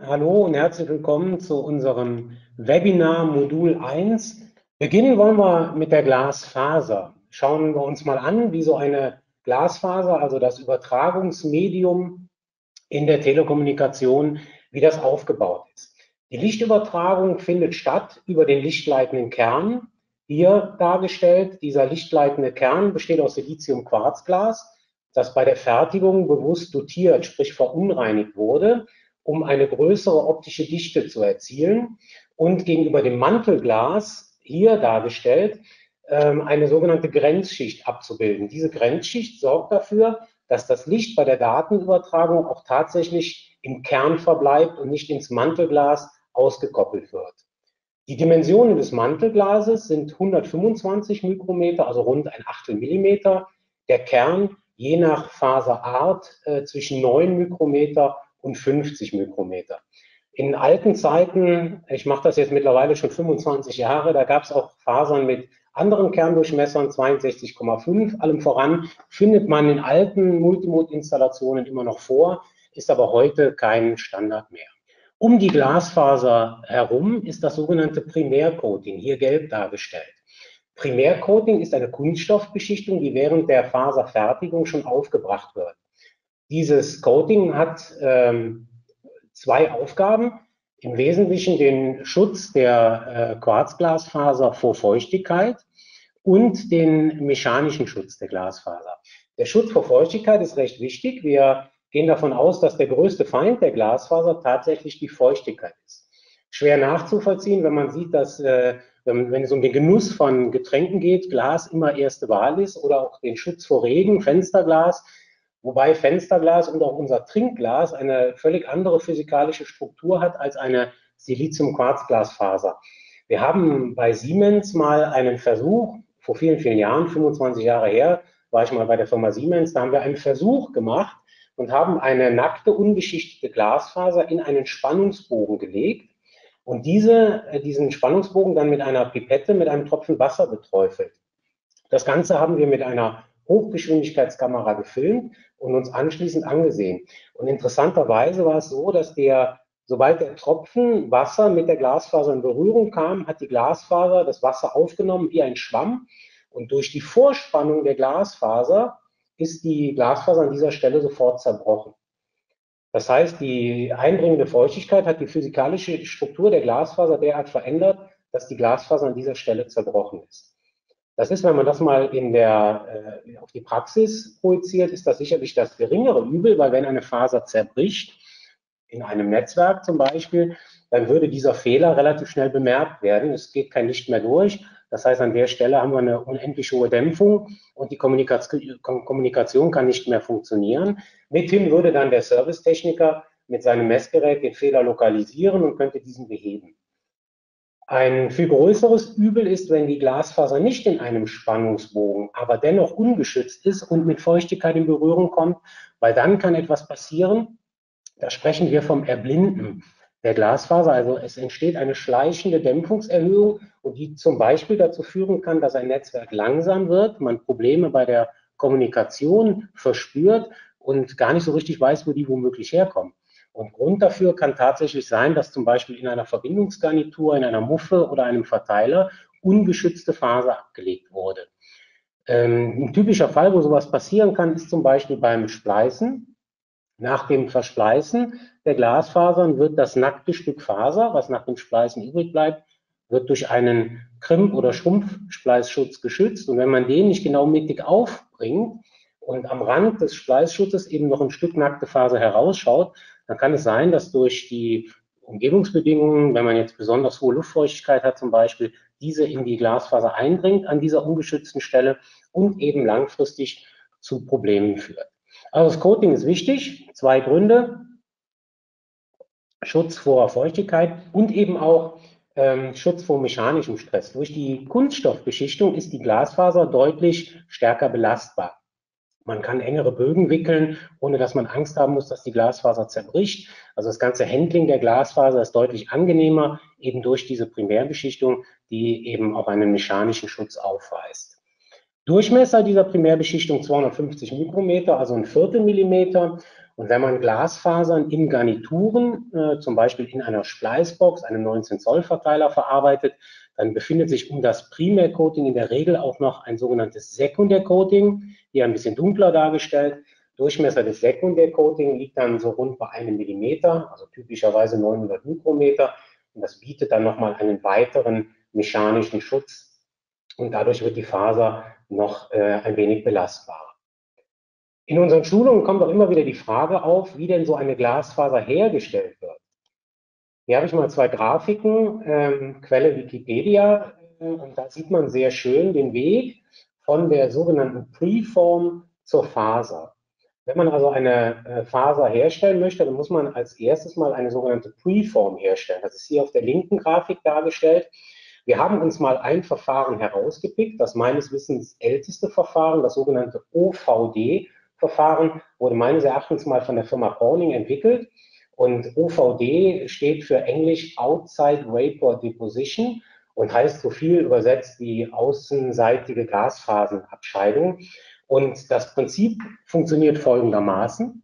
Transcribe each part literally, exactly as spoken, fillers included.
hallo und herzlich willkommen zu unserem Webinar Modul eins. Beginnen wollen wir mit der Glasfaser. Schauen wir uns mal an, wie so eine Glasfaser, also das Übertragungsmedium in der Telekommunikation, wie das aufgebaut ist. Die Lichtübertragung findet statt über den lichtleitenden Kern, hier dargestellt. Dieser lichtleitende Kern besteht aus Silizium-Quarzglas, das bei der Fertigung bewusst dotiert, sprich verunreinigt wurde, um eine größere optische Dichte zu erzielen und gegenüber dem Mantelglas, hier dargestellt, eine sogenannte Grenzschicht abzubilden. Diese Grenzschicht sorgt dafür, dass das Licht bei der Datenübertragung auch tatsächlich im Kern verbleibt und nicht ins Mantelglas ausgekoppelt wird. Die Dimensionen des Mantelglases sind hundertfünfundzwanzig Mikrometer, also rund ein Achtel Millimeter. Der Kern je nach Faserart äh, zwischen neun Mikrometer und fünfzig Mikrometer. In alten Zeiten, ich mache das jetzt mittlerweile schon fünfundzwanzig Jahre, da gab es auch Fasern mit anderen Kerndurchmessern, zweiundsechzig Komma fünf, allem voran, findet man in alten Multimode-Installationen immer noch vor, ist aber heute kein Standard mehr. Um die Glasfaser herum ist das sogenannte Primärcoating, hier gelb dargestellt. Primärcoating ist eine Kunststoffbeschichtung, die während der Faserfertigung schon aufgebracht wird. Dieses Coating hat ähm, zwei Aufgaben. Im Wesentlichen den Schutz der äh, Quarzglasfaser vor Feuchtigkeit und den mechanischen Schutz der Glasfaser. Der Schutz vor Feuchtigkeit ist recht wichtig. Wir gehen davon aus, dass der größte Feind der Glasfaser tatsächlich die Feuchtigkeit ist. Schwer nachzuvollziehen, wenn man sieht, dass, äh, wenn, wenn es um den Genuss von Getränken geht, Glas immer erste Wahl ist, oder auch den Schutz vor Regen, Fensterglas, wobei Fensterglas und auch unser Trinkglas eine völlig andere physikalische Struktur hat als eine Silizium-Quarzglasfaser. Wir haben bei Siemens mal einen Versuch, vor vielen, vielen Jahren, fünfundzwanzig Jahre her, war ich mal bei der Firma Siemens, da haben wir einen Versuch gemacht und haben eine nackte, unbeschichtete Glasfaser in einen Spannungsbogen gelegt und diese, diesen Spannungsbogen dann mit einer Pipette, mit einem Tropfen Wasser beträufelt. Das Ganze haben wir mit einer Hochgeschwindigkeitskamera gefilmt und uns anschließend angesehen. Und interessanterweise war es so, dass der, sobald der Tropfen Wasser mit der Glasfaser in Berührung kam, hat die Glasfaser das Wasser aufgenommen wie ein Schwamm. Und durch die Vorspannung der Glasfaser ist die Glasfaser an dieser Stelle sofort zerbrochen. Das heißt, die eindringende Feuchtigkeit hat die physikalische Struktur der Glasfaser derart verändert, dass die Glasfaser an dieser Stelle zerbrochen ist. Das ist, wenn man das mal in der, äh, auf die Praxis projiziert, ist das sicherlich das geringere Übel, weil wenn eine Faser zerbricht, in einem Netzwerk zum Beispiel, dann würde dieser Fehler relativ schnell bemerkt werden. Es geht kein Licht mehr durch. Das heißt, an der Stelle haben wir eine unendlich hohe Dämpfung und die Kommunikation kann nicht mehr funktionieren. Mithin würde dann der Servicetechniker mit seinem Messgerät den Fehler lokalisieren und könnte diesen beheben. Ein viel größeres Übel ist, wenn die Glasfaser nicht in einem Spannungsbogen, aber dennoch ungeschützt ist und mit Feuchtigkeit in Berührung kommt, weil dann kann etwas passieren. Da sprechen wir vom Erblinden der Glasfaser. Also es entsteht eine schleichende Dämpfungserhöhung und die zum Beispiel dazu führen kann, dass ein Netzwerk langsam wird, man Probleme bei der Kommunikation verspürt und gar nicht so richtig weiß, wo die womöglich herkommen. Und Grund dafür kann tatsächlich sein, dass zum Beispiel in einer Verbindungsgarnitur, in einer Muffe oder einem Verteiler ungeschützte Faser abgelegt wurde. Ähm, ein typischer Fall, wo sowas passieren kann, ist zum Beispiel beim Spleißen. Nach dem Verschleißen der Glasfasern wird das nackte Stück Faser, was nach dem Spleißen übrig bleibt, wird durch einen Krimp- oder Schrumpfspleißschutz geschützt. Und wenn man den nicht genau mittig aufbringt und am Rand des Spleißschutzes eben noch ein Stück nackte Faser herausschaut, dann kann es sein, dass durch die Umgebungsbedingungen, wenn man jetzt besonders hohe Luftfeuchtigkeit hat zum Beispiel, diese in die Glasfaser eindringt an dieser ungeschützten Stelle und eben langfristig zu Problemen führt. Also das Coating ist wichtig, zwei Gründe: Schutz vor Feuchtigkeit und eben auch ähm, Schutz vor mechanischem Stress. Durch die Kunststoffbeschichtung ist die Glasfaser deutlich stärker belastbar. Man kann engere Bögen wickeln, ohne dass man Angst haben muss, dass die Glasfaser zerbricht. Also das ganze Handling der Glasfaser ist deutlich angenehmer, eben durch diese Primärbeschichtung, die eben auch einen mechanischen Schutz aufweist. Durchmesser dieser Primärbeschichtung zweihundertfünfzig Mikrometer, also ein Viertel Millimeter. Und wenn man Glasfasern in Garnituren, äh, zum Beispiel in einer Spleißbox, einem neunzehn Zoll Verteiler verarbeitet, dann befindet sich um das Primärcoating in der Regel auch noch ein sogenanntes Sekundärcoating, hier ein bisschen dunkler dargestellt. Durchmesser des Sekundärcoating liegt dann so rund bei einem Millimeter, also typischerweise neunhundert Mikrometer. Und das bietet dann nochmal einen weiteren mechanischen Schutz. Und dadurch wird die Faser noch äh, ein wenig belastbarer. In unseren Schulungen kommt auch immer wieder die Frage auf, wie denn so eine Glasfaser hergestellt wird. Hier habe ich mal zwei Grafiken, ähm, Quelle Wikipedia, äh, und da sieht man sehr schön den Weg von der sogenannten Preform zur Faser. Wenn man also eine äh, Faser herstellen möchte, dann muss man als erstes mal eine sogenannte Preform herstellen. Das ist hier auf der linken Grafik dargestellt. Wir haben uns mal ein Verfahren herausgepickt, das meines Wissens älteste Verfahren, das sogenannte O V D-Verfahren, wurde meines Erachtens mal von der Firma Corning entwickelt. Und O V D steht für Englisch Outside Vapor Deposition und heißt so viel übersetzt wie außenseitige Glasfasenabscheidung. Und das Prinzip funktioniert folgendermaßen.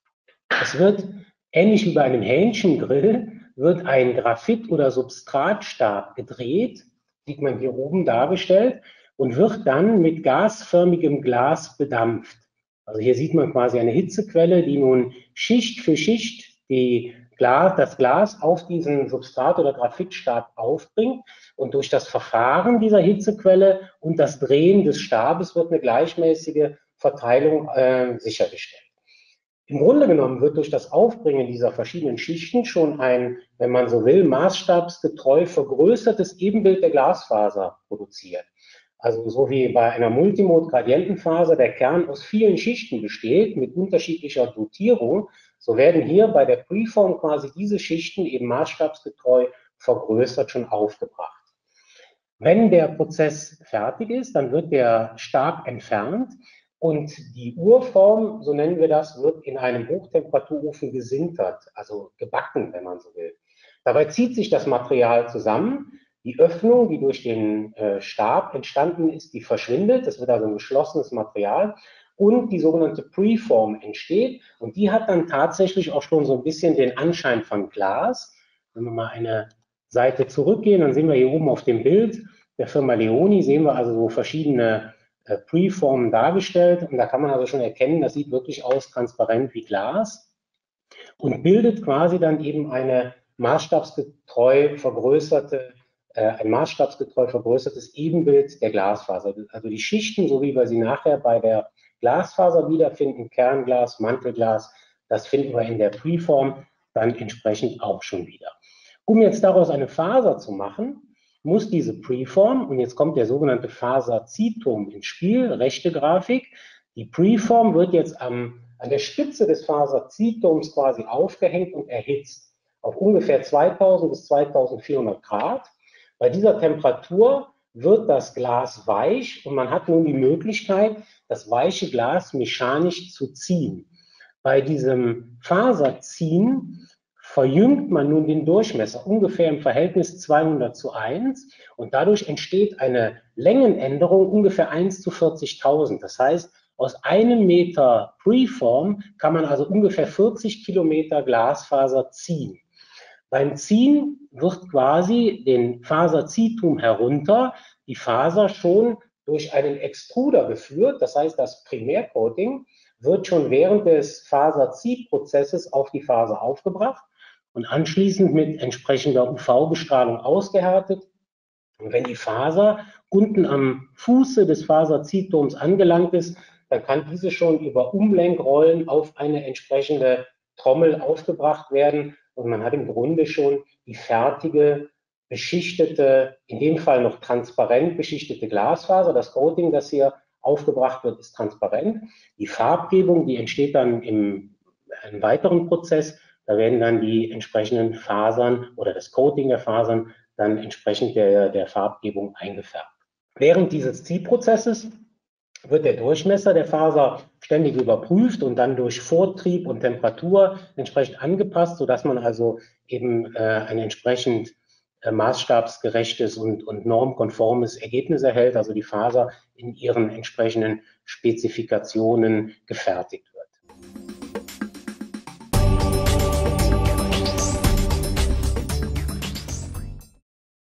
Es wird, ähnlich wie bei einem Hähnchengrill, wird ein Graphit- oder Substratstab gedreht, sieht man hier oben dargestellt, und wird dann mit gasförmigem Glas bedampft. Also hier sieht man quasi eine Hitzequelle, die nun Schicht für Schicht die Glas, das Glas auf diesen Substrat- oder Graphitstab aufbringt. Und durch das Verfahren dieser Hitzequelle und das Drehen des Stabes wird eine gleichmäßige Verteilung äh, sichergestellt. Im Grunde genommen wird durch das Aufbringen dieser verschiedenen Schichten schon ein, wenn man so will, maßstabsgetreu vergrößertes Ebenbild der Glasfaser produziert. Also so wie bei einer Multimode-Gradientenfaser der Kern aus vielen Schichten besteht, mit unterschiedlicher Dotierung, so werden hier bei der Preform quasi diese Schichten eben maßstabsgetreu vergrößert schon aufgebracht. Wenn der Prozess fertig ist, dann wird der Stab entfernt und die Urform, so nennen wir das, wird in einem Hochtemperaturofen gesintert, also gebacken, wenn man so will. Dabei zieht sich das Material zusammen. Die Öffnung, die durch den äh, Stab entstanden ist, die verschwindet. Das wird also ein geschlossenes Material. Und die sogenannte Preform entsteht. Und die hat dann tatsächlich auch schon so ein bisschen den Anschein von Glas. Wenn wir mal eine Seite zurückgehen, dann sehen wir hier oben auf dem Bild der Firma Leoni, sehen wir also so verschiedene äh, Preformen dargestellt. Und da kann man also schon erkennen, das sieht wirklich aus transparent wie Glas und bildet quasi dann eben eine maßstabsgetreu vergrößerte, äh, ein maßstabsgetreu vergrößertes Ebenbild der Glasfaser. Also die Schichten, so wie wir sie nachher bei der Glasfaser wiederfinden, Kernglas, Mantelglas, das finden wir in der Preform dann entsprechend auch schon wieder. Um jetzt daraus eine Faser zu machen, muss diese Preform, und jetzt kommt der sogenannte Faserzitum ins Spiel, rechte Grafik, die Preform wird jetzt am, an der Spitze des Faserzitums quasi aufgehängt und erhitzt auf ungefähr zweitausend bis zweitausendvierhundert Grad. Bei dieser Temperatur wird das Glas weich und man hat nun die Möglichkeit, das weiche Glas mechanisch zu ziehen. Bei diesem Faserziehen verjüngt man nun den Durchmesser ungefähr im Verhältnis zweihundert zu eins und dadurch entsteht eine Längenänderung ungefähr eins zu vierzigtausend. Das heißt, aus einem Meter Preform kann man also ungefähr vierzig Kilometer Glasfaser ziehen. Beim Ziehen wird quasi den Faserzietum herunter die Faser schon durch einen Extruder geführt. Das heißt, das Primärcoating wird schon während des Faserziehprozesses auf die Faser aufgebracht und anschließend mit entsprechender U V-Bestrahlung ausgehärtet. Und wenn die Faser unten am Fuße des Faserzietums angelangt ist, dann kann diese schon über Umlenkrollen auf eine entsprechende Trommel aufgebracht werden und man hat im Grunde schon die fertige, beschichtete, in dem Fall noch transparent beschichtete Glasfaser. Das Coating, das hier aufgebracht wird, ist transparent. Die Farbgebung, die entsteht dann im einem weiteren Prozess. Da werden dann die entsprechenden Fasern oder das Coating der Fasern dann entsprechend der, der Farbgebung eingefärbt. Während dieses Ziehprozesses wird der Durchmesser der Faser ständig überprüft und dann durch Vortrieb und Temperatur entsprechend angepasst, sodass man also eben äh, ein entsprechend äh, maßstabsgerechtes und, und normkonformes Ergebnis erhält, also die Faser in ihren entsprechenden Spezifikationen gefertigt